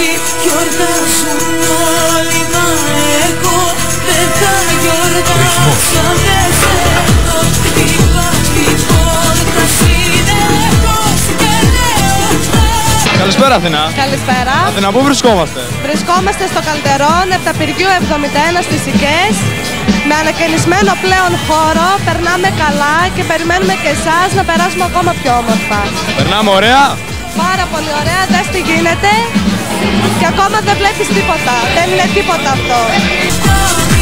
Γιορτάζουν όλοι μα εγώ δεν θα γιορτάσω. Δεν σε έχω χτυπά την πόρτα συνεχώς και λέω. Καλησπέρα Αθηνά. Καλησπέρα. Αθηνά, πού βρισκόμαστε? Βρισκόμαστε στο Καλτερόν, Επταπηργίου 71 στις Σικές. Με ανακαινισμένο πλέον χώρο, περνάμε καλά και περιμένουμε και εσάς να περάσουμε ακόμα πιο όμορφα. Περνάμε ωραία. Πάρα πολύ ωραία, δες τι γίνεται και ακόμα δεν βλέπεις τίποτα, δεν είναι τίποτα αυτό.